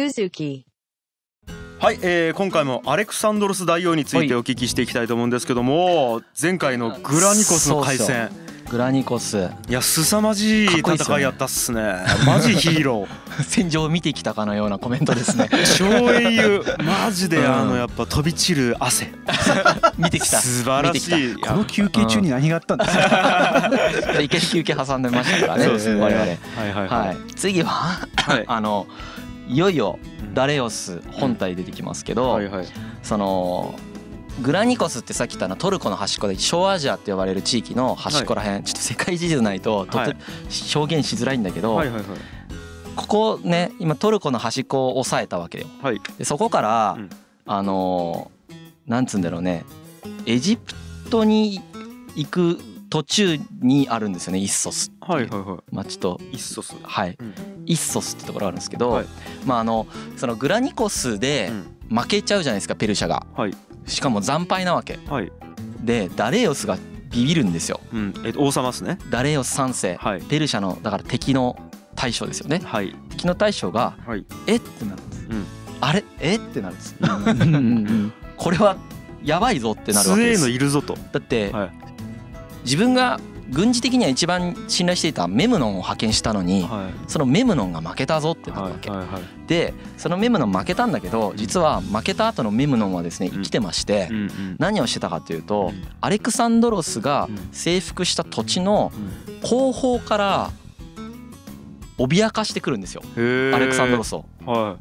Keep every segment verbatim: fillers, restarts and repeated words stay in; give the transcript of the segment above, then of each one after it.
Suzuki。 はい、えー、今回もアレクサンドロス大王についてお聞きしていきたいと思うんですけども、前回のグラニコスの回戦、 グラニコス、 いや凄まじい戦いやったっすね。マジヒーロー戦場を見てきたかのようなコメントですね。 超英雄、マジであのやっぱ飛び散る汗見てきた、 素晴らしい。 この休憩中に何があったんですか。 いける休憩挟んでましたからね、 そうですね、 我々。 はいはいはい、 はい、次ははいあのいよいよダレオス本体出てきますけど、 はいはい、 そのグラニコスってさっき言ったのトルコの端っこで小アジアって呼ばれる地域の端っこらへん、はい、ちょっと世界地図ないととて表現しづらいんだけど、はいはいはい、ここね今トルコの端っこを押さえたわけよ、はい、でそこから、うん、あのなんつうんだろうね、エジプトに行く途中にあるんですよね、イッソスっていう町と、 イッソス、 はい、イッソスってところあるんですけど、はい、まああのそのグラニコスで負けちゃうじゃないですか、ペルシャが、はい、しかも惨敗なわけ、はい、でダレイオスがビビるんですよ、うん、え王様ですね、ダレイオスさんせい、はい、ペルシャのだから敵の大将ですよね、はい、敵の大将が、はい、えってなるんです、うん、あれえってなるんですこれはやばいぞってなるわけです。 強えのいるぞと。 だって、はい、自分が軍事的には一番信頼していたメムノンを派遣したのに、はい、そのメムノンが負けたぞってなるわけ、はいはいはい、でそのメムノン負けたんだけど、実は負けた後のメムノンはですね生きてまして、うんうん、何をしてたかというと、うん、アレクサンドロスが征服した土地の後方から脅かしてくるんですよ、アレクサンドロスを、はい、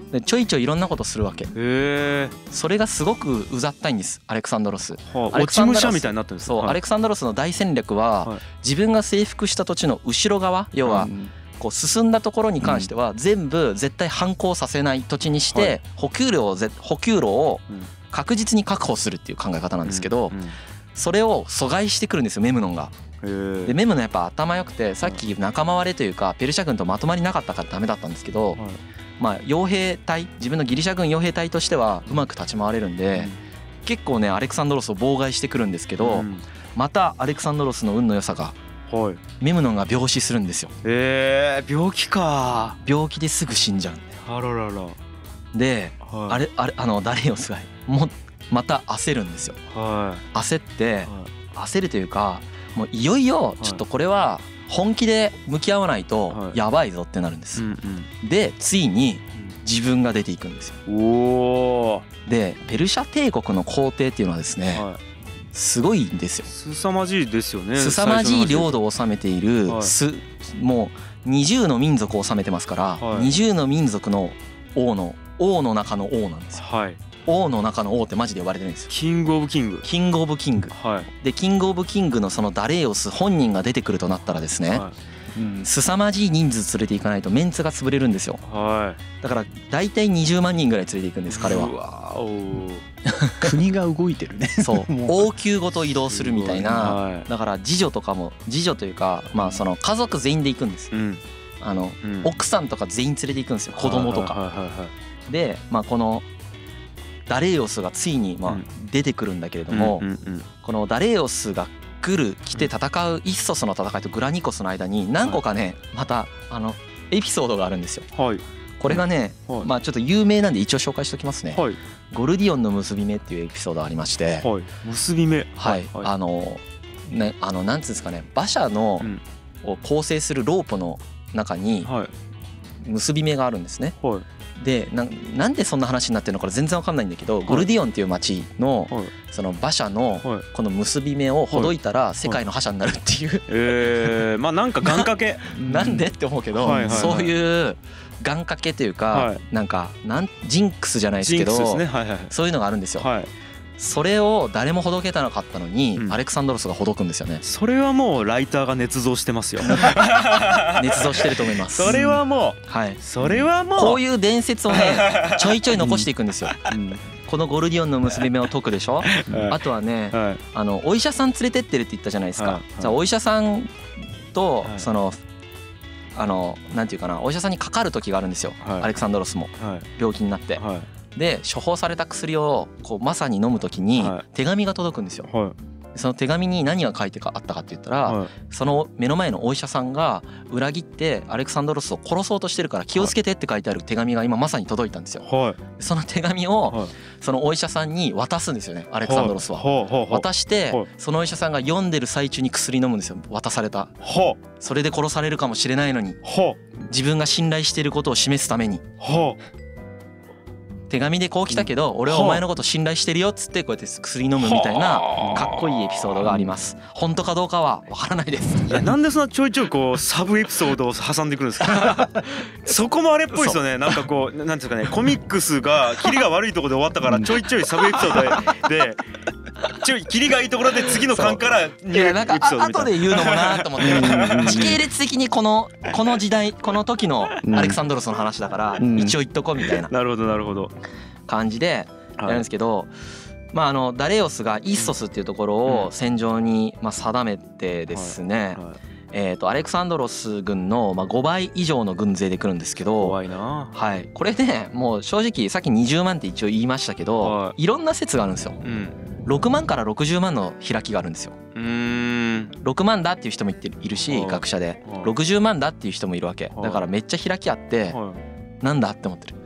でちょいちょいいろんなことするわけ。へそれがすごくうざったいんです、アレクサンドロス。 はあ、落ち武者みたいになってるんですよ。そう、はい、アレクサンドロスの大戦略は、はい、自分が征服した土地の後ろ側、要はこう進んだところに関しては全部絶対反抗させない土地にして、補給路を補給路を確実に確保するっていう考え方なんですけど、それを阻害してくるんですよ、メムノンが。でメムノンやっぱ頭良くて、さっき仲間割れというかペルシャ軍とまとまりなかったからダメだったんですけど、まあ傭兵隊、自分のギリシャ軍傭兵隊としてはうまく立ち回れるんで、結構ねアレクサンドロスを妨害してくるんですけど、またアレクサンドロスの運の良さが、メムノンが病死するんですよ。 えー、病気か。 病気ですぐ死んじゃうんだよ。 あららら。 で、はい、あれあれあのダレイオスがもまた焦るんですよ、はい、焦って、はい、焦るというか、もういよいよちょっとこれは本気で向き合わないとやばいぞってなるんです、はい、うんうん、でついに自分が出ていくんですよ。おー。でペルシャ帝国の皇帝っていうのはですね、はい、すごいんですよ。 凄まじいですよね。 凄まじい領土を治めている、はい、すもうにじゅうの民族を治めてますから、はい、にじゅうの民族の王の王の中の王なんですよ、はい、王の中の王ってマジで呼ばれてるんですよ。 キングオブキング。 キングオブキング、はい、でキングオブキングのそのダレイオス本人が出てくるとなったらですね、はい、うん、凄まじい人数連れていかないとメンツが潰れるんですよ、はい、だから大体にじゅうまんにんぐらい連れていくんです、彼は。うわお国が動いてるね。 そう王宮ごと移動するみたいな、はい、だから次女とかも次女というか、まあその家族全員で行くんですよ、うん、あの、うん、奥さんとか全員連れて行くんですよ、子供とか、はいはいはいはい、でまあこのダレイオスがついにまあ出てくるんだけれども、このダレイオスが来る来て戦うイッソスの戦いとグラニコスの間に何個かねまたあのエピソードがあるんですよ。これがねまあちょっと有名なんで一応紹介しておきますね。ゴルディオンの結び目っていうエピソードありまして、 結び目、 はい、あのねあのなんつうんですかね、馬車のを構成するロープの中に結び目があるんですね。で な, なんでそんな話になってるのか全然わかんないんだけど、はい、ゴルディオンっていう町のその馬車のこの結び目をほどいたら世界の覇者になるっていう、 えー、まあなんか願掛けなんでって思うけど、そういう願掛けというかなんかなんジンクスじゃないですけど、そういうのがあるんですよ。それを誰もほどけたなかったのに、うん、アレクサンドロスがほどくんですよね。 それはもうライターが捏造してますよ。 捏造してると思います。 それはもう、はい、それはもうこういう伝説をねちょいちょい残していくんですよ、うん、このゴルディオンの結び目を解くでしょ、はい、あとはね、はい、あのお医者さん連れてってるって言ったじゃないですか、はい、じゃあお医者さんと、はい、そのあのなんていうかな、お医者さんにかかる時があるんですよ、はい、アレクサンドロスも、はい、病気になって、はい、で処方された薬をこうまさに飲むときに手紙が届くんですよ、はい、 その手紙に何が書いてあったかって言ったら、 はいその目の前のお医者さんが裏切ってアレクサンドロスを殺そうとしてるから気をつけてって書いてある手紙が今まさに届いたんですよ。 はいその手紙をそのお医者さんに渡すんですよね、アレクサンドロスは。渡してそのお医者さんが読んでる最中に薬飲むんですよ、渡された。それで殺されるかもしれないのに自分が信頼していることを示すために手紙でこう来たけど俺はお前のこと信頼してるよっつってこうやって薬飲むみたいなかっこいいエピソードがあります。本当かどうかはわからないです。 いやなんでそんなちょいちょいこうサブエピソードを挟んでくるんですかそこもあれっぽいですよね。なんかこうなんていうかね、コミックスがキリが悪いところで終わったからちょいちょいサブエピソードでちょいキリがいいところで次の巻からニューエいやなんかピソードみたいな。 後で言うのもなと思って時系列的にこのこの時代この時のアレクサンドロスの話だから一応言っとこうみたいななるほどなるほど感じでやるんですけど、まああのダレオスがイッソスっていうところを戦場にまあ定めてですね、えーとアレクサンドロス軍のまあごばい以上の軍勢で来るんですけど、 怖いな。 はい、これねもう正直さっきにじゅうまんって一応言いましたけど、いろんな説があるんですよ。 うんろくまんからろくじゅうまんの開きがあるんですよ。 うーんろくまんだっていう人もいっているし学者でろくじゅうまんだっていう人もいるわけだからめっちゃ開きあってなんだって思ってる。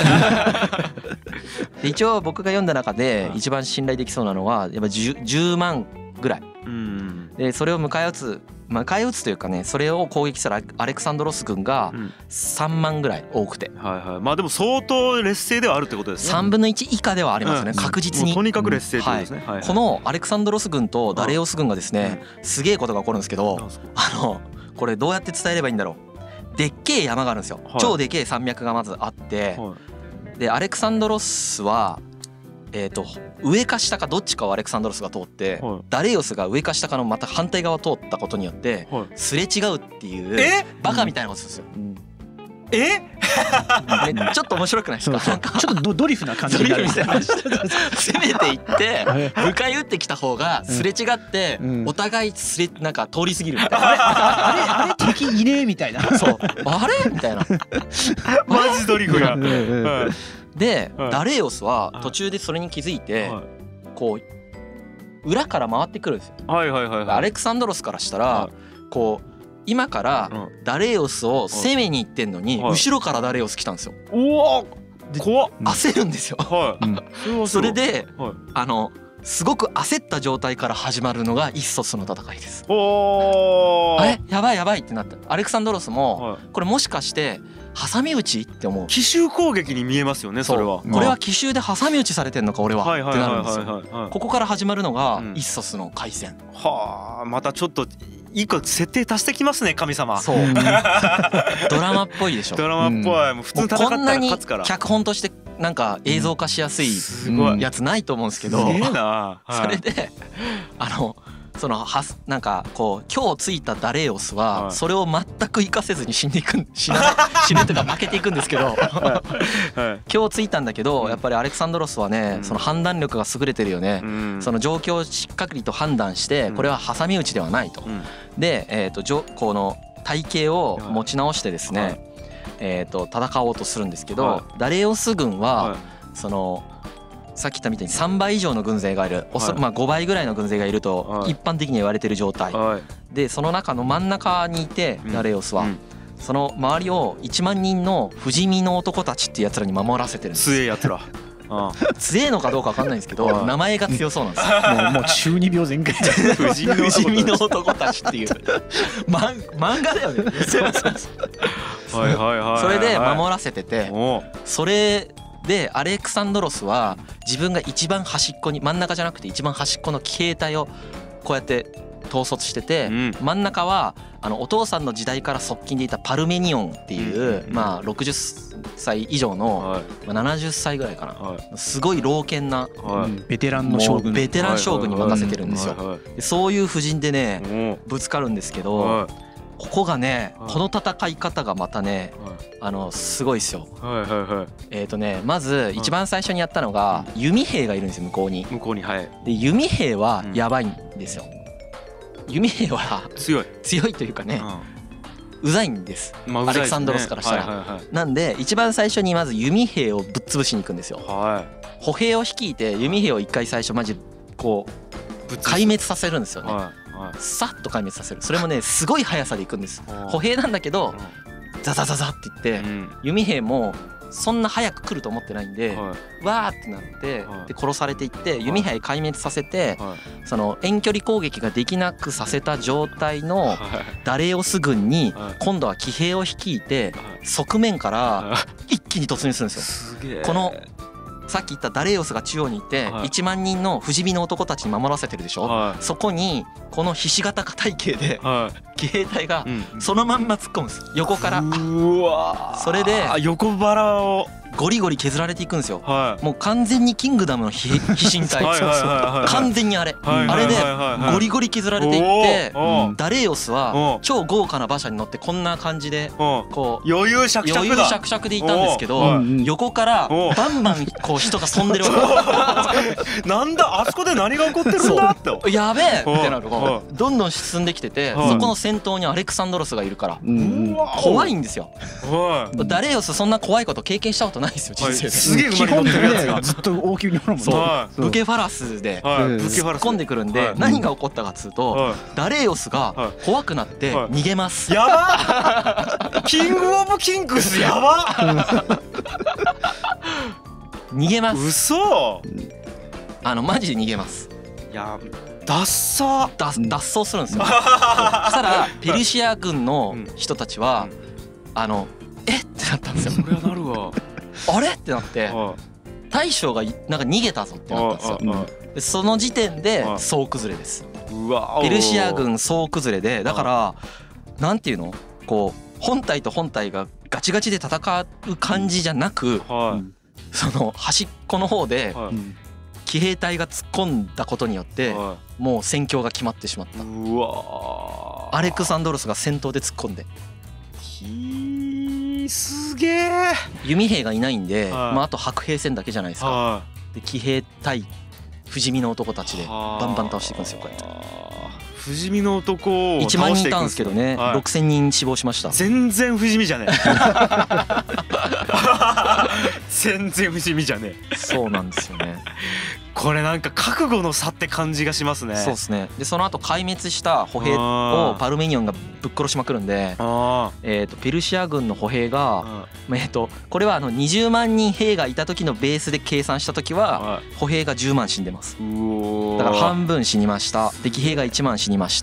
で一応僕が読んだ中で一番信頼できそうなのはやっぱ 10, じゅうまんぐらいで、それを迎え撃つ迎え撃つというかね、それを攻撃したらアレクサンドロス軍がさんまんぐらい多くて、 はいはい、まあでも相当劣勢ではあるってことですね。 さんぶんのいち以下ではありますね、確実に。 とにかく劣勢ってことですね。 このアレクサンドロス軍とダレオス軍がですね、すげえことが起こるんですけど、あのこれどうやって伝えればいいんだろう。でっけえ山があるんですよ。超でけえ山脈がまずあって、でアレクサンドロスはえーと上か下かどっちかをアレクサンドロスが通って、ダレオスが上か下かのまた反対側を通ったことによってすれ違うっていうバカみたいなことするんですよ。えちょっと面白くないですか。 そうそうちょっと ド, ドリフな感じになる。 攻めていって迎え撃ってきた方がすれ違ってお互いすれなんか通り過ぎるみたいな、 あれあれあれ敵いねえみたいな。 そうあれみたいなマジドリフや。 でダレオスは途中でそれに気づいてこう裏から回ってくるんですよ。アレクサンドロスからしたらこう今からダレオスを攻めに行ってんのに後ろからダレオス来たんですよ。 うわ怖っ。 焦るんですよ。それであのすごく焦った状態から始まるのがイッソスの戦いです。あれやばいやばいってなった。アレクサンドロスもこれもしかして挟み撃ちって思う。 奇襲攻撃に見えますよね。それはこれは奇襲で挟み撃ちされてんのか俺はってなるんですよ。ここから始まるのがイッソスの海戦。 はあまたちょっと一個設定足してきますね神様。 そうドラマっぽいでしょ。 ドラマっぽい。もう普通に戦ったら勝つから。 脚本としてなんか映像化しやすいやつないと思うんですけど、それであのそのはなんかこう今日ついたダレオスはそれを全く活かせずに死んでいく死ぬ死ぬというか負けていくんですけど今日ついたんだけどやっぱりアレクサンドロスはねその判断力が優れてるよね。その状況をしっかりと判断してこれは挟み撃ちではないと。でえとこの体型を持ち直してですねえと戦おうとするんですけど、ダレオス軍はそのさっき言ったみたいにさんばい以上の軍勢がいる、まあごばいぐらいの軍勢がいると一般的には言われてる状態で、その中の真ん中にいてダレオスはその周りをいちまんにんの不死身の男たちっていうやつらに守らせてるんです。 強えやつら。 強えのかどうか分かんないんですけど名前が強そうなんですよ。 もうもう中二病全開。 不死身の男たちっていう漫画だよね。それで守らせてて、それでアレクサンドロスは自分が一番端っこに真ん中じゃなくて一番端っこの騎兵隊をこうやって統率してて、真ん中はあのお父さんの時代から側近でいたパルメニオンっていうまあろくじゅっさい以上のななじゅっさいぐらいかな、すごい老健なベテランの将軍、 ベテラン将軍に任せてるんですよ。そういう布陣でねぶつかるんですけど、ここがねこの戦い方がまたねあのすごいですよ。えっとねまず一番最初にやったのが弓兵がいるんですよ向こうに。 向こうにはい。 で弓兵はやばいんですよ。弓兵は強い強いというかねうざいんです、アレクサンドロスからしたら。なんで一番最初にまず弓兵をぶっ潰しに行くんですよ。歩兵を率いて弓兵を一回最初マジこう壊滅させるんですよね。 はいはい、 さっと壊滅させる。それもねすごい速さでいくんです。歩兵なんだけどザザザザって言って、うん、弓兵もそんな早く来ると思ってないんで、はい、わーってなって、はい、で殺されていって弓兵壊滅させて、はい、その遠距離攻撃ができなくさせた状態のダレオス軍に今度は騎兵を率いて側面から一気に突入するんですよ。 すげえ。 このさっき言ったダレオスが中央にいていちまんにんの不死身の男たちに守らせてるでしょ、はい、そこにこのひし形体型で騎兵隊がそのまんま突っ込むんです横から。 うわ、それで横腹をゴリゴリ削られていくんですよ、はい、もう完全にキングダムの飛信隊完全にあれ、はい、あれでゴリゴリ削られていってダレイオスは超豪華な馬車に乗ってこんな感じでこう余裕しゃくしゃくだ余裕しゃくしゃくでいたんですけど横からバンバンこう人が飛んでるわけなんだあそこで何が起こってるんだってやべえってなるどんどん進んできててそこの先頭にアレクサンドロスがいるから怖いんですよ。ダレイオスそんな怖いこと経験したことないですよ人生で。 すげえ馬に乗ってるやつがずっと大きいに乗るもんね。 そうブケファラスで突っ込んでくるんで何が起こったかっつうとダレイオスが怖くなって逃げます。 やばキングオブキングスやば逃げます。 嘘。 あのマジで逃げます。 いや脱走脱走するんですよ。そしたらペルシア軍の人たちはあのえってなったんですよ。 そりゃなるわ。 あれってなって大将がなんか逃げたぞってなったんですよ。でその時点で総崩れです。 うわペルシア軍総崩れでだからなんていうのこう本体と本体がガチガチで戦う感じじゃなくその端っこの方で騎兵隊が突っ込んだことによってもう戦況が決まってしまった。 うわアレクサンドロスが先頭で突っ込んで。 すげえ。 弓兵がいないんで、はい、まああと白兵戦だけじゃないですか、はい、で騎兵対不死身の男たちでバンバン倒していくんですよ。こうやって不死身の男をいちまんにんいたんですけどね、はい、ろくせんにん死亡しました。 全然不死身じゃねえ全然不死身じゃねえ。 そうなんですよね。 これなんか覚悟の差って感じがしますね。 そうですね。でその後壊滅した歩兵をパルメニオンがぶっ殺しまくるんで、えっとペルシア軍の歩兵がえっとこれはあのにじゅうまんにん兵がいた時のベースで計算した時は歩兵がじゅうまん死んでます。だから半分死にました。で騎兵がいちまん死にました。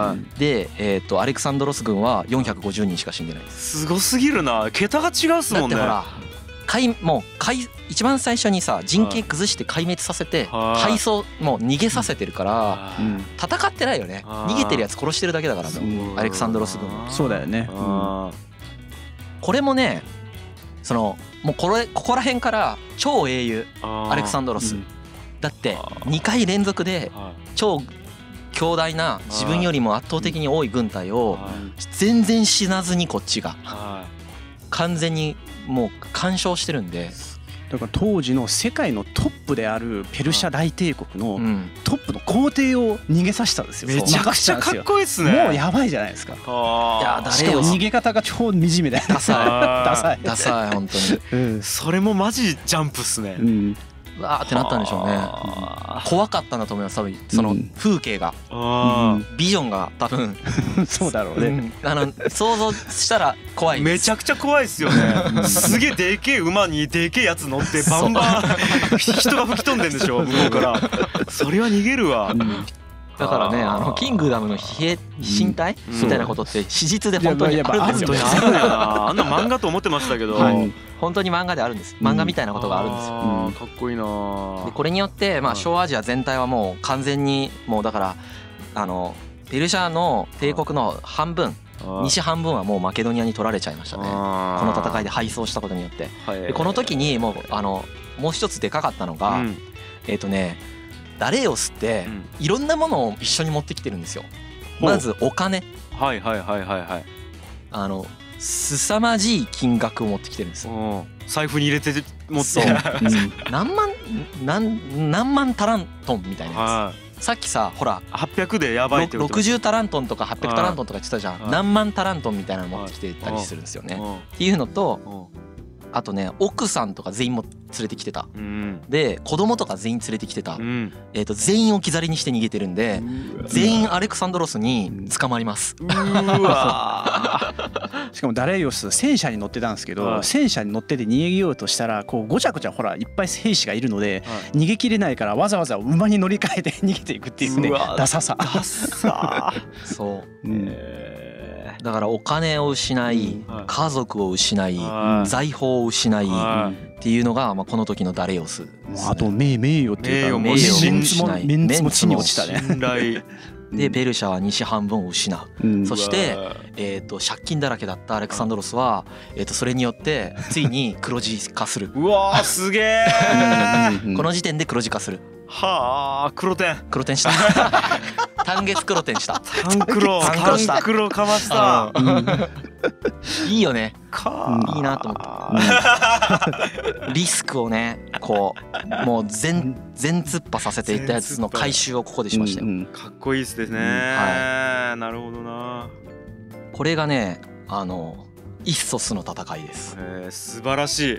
でえっとアレクサンドロス軍はよんひゃくごじゅうにんしか死んでないです。 すごすぎるな。桁が違うっすもんね。 だってほらもう一番最初にさ陣形崩して壊滅させて敗走もう逃げさせてるから戦ってないよね。逃げてるやつ殺してるだけだからアレクサンドロス軍。 そうだよね。 これもねそのもうこれここら辺から超英雄アレクサンドロスだってにかい連続で超強大な自分よりも圧倒的に多い軍隊を全然死なずにこっちが完全にもう干渉してるんで。 だから当時の世界のトップであるペルシャ大帝国のトップの皇帝を逃げさせたんですよ。 めちゃくちゃかっこいいっすね。 もうやばいじゃないですか。いやしかも逃げ方が超惨めだよね。 ダサいダサいダサい本当に、 うん、それもマジジャンプっすね。 うんわーってなったんでしょうね。怖かったんだと思います。多分その風景が、うん、ビジョンが多分そうだろうね、うん、 あの想像したら怖いです。 めちゃくちゃ怖いっすよね。すげえでけえ馬にでけえやつ乗ってバンバン人が吹き飛んでんでしょ向こうから。それは逃げるわ、うん、 だからねあのキングダムの飛兵身体みたいなことって史実で本当にあるんですよ。 あんな漫画と思ってましたけど、はい、 本当に漫画であるんです。漫画みたいなことがあるんですよ。 うん、かっこいいな。 でこれによってまあ小アジア全体はもう完全にもうだからあのペルシャの帝国の半分西半分はもうマケドニアに取られちゃいましたね。この戦いで敗走したことによって。でこの時にもうあのもう一つでかかったのが、うん、えっとねダレイオスっていろんなものを一緒に持ってきてるんですよ。まずお金。 はいはいはいはいはい。 あの凄まじい金額を持ってきてるんですよ。 財布に入れて持って。 何万何何万タラントンみたいなやつ。さっきさほらはっぴゃくでやばいってろくじゅうタラントンとかはっぴゃくタラントンとか言ってたじゃん。何万タラントンみたいなの持ってきてたりするんですよね。っていうのとあとね奥さんとか全員も連れてきてた。 うん、 で子供とか全員連れてきてた。 うん、 えっと全員置き去りにして逃げてるんで全員アレクサンドロスに捕まります。 うわしかもダレイオス戦車に乗ってたんですけど、 はい、 戦車に乗ってて逃げようとしたらこうごちゃごちゃほらいっぱい兵士がいるので、はい、逃げきれないからわざわざ馬に乗り換えて逃げていくっていうね、ダサさ。 ダサそう、 うんだからお金を失い、 うん、 家族を失い、 はい、 財宝を失い、はい、っていうのがまあこの時のダレイオスですね。 あと名名誉っていうか名誉も失い、 メンツも地に落ちたね。 信頼でベルシャは西半分を失う、うん、そして、えー、と借金だらけだったアレクサンドロスは、えー、とそれによってついに黒字化する。 うわーすげえこの時点で黒字化する。 はあ黒点黒点した単月黒点した。 単黒単黒かました、うん、 いいよねかいいなと思った、うん、リスクをねこうもう全全突破させていったやつの回収をここでしましたよ、うんうん、 かっこいいですね、うん、 はい、 なるほどな。 これがねあのイッソスの戦いです。 えー、素晴らしい。は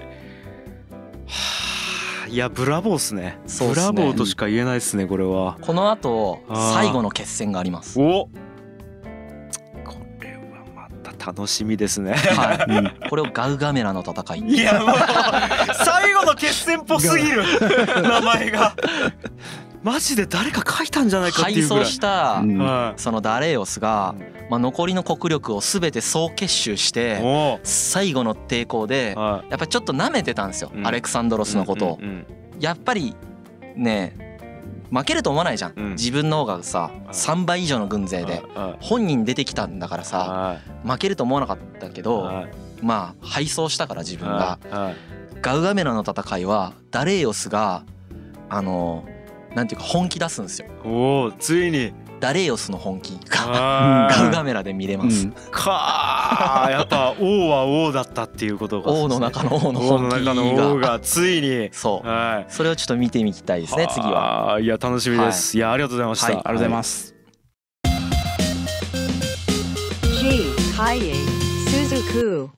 あ、いやブラボーっすね。 そうっすね、 ブラボーとしか言えないですねこれは。 この後最後の決戦があります。 おこれはまた楽しみですね。 はい、うん、これをガウガメラの戦い。 いやもう最後の決戦っぽすぎる名前がマジで誰か書いたんじゃないかっていうぐらい。 敗走したそのダレイオスが、まあ、残りの国力を全て総結集して最後の抵抗でやっぱりちょっと舐めてたんですよ、アレクサンドロスのことを。やっぱりね負けると思わないじゃん、自分の方がささんばい以上の軍勢で本人出てきたんだからさ負けると思わなかったけど、まあ敗走したから自分が。ガウガメラの戦いはダレイオスがあのなんていうか本気出すんですよ。 おおついにダレイオスの本気がガウガメラで見れます、うん、 かあやっぱ王は王だったっていうことが、 王の中の王の本気が、王の中の王がついにそう、はい、それをちょっと見てみたいですね次は。 いや楽しみです、はい、いやありがとうございました、 はい、 ありがとうございます。 G カイエスズク